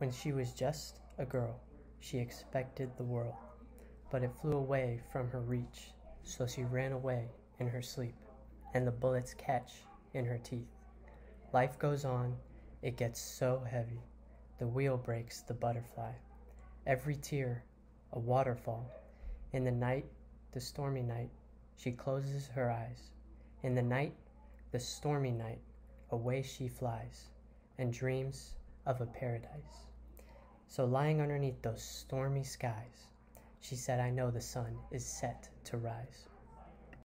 When she was just a girl, she expected the world, but it flew away from her reach, so she ran away in her sleep, and the bullets catch in her teeth. Life goes on, it gets so heavy, the wheel breaks the butterfly. Every tear, a waterfall. In the night, the stormy night, she closes her eyes. In the night, the stormy night, away she flies, and dreams of a paradise. So lying underneath those stormy skies, she said, I know the sun is set to rise.